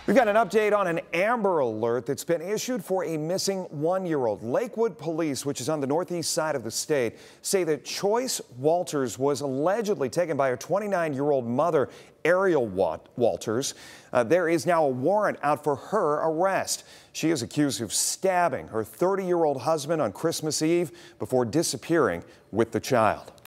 We've got an update on an Amber Alert that's been issued for a missing one-year-old. Lakewood police, which is on the northeast side of the state, say that Choice Walters was allegedly taken by her 29-year-old mother, Ariel Walters. There is now a warrant out for her arrest. She is accused of stabbing her 30-year-old husband on Christmas Eve before disappearing with the child.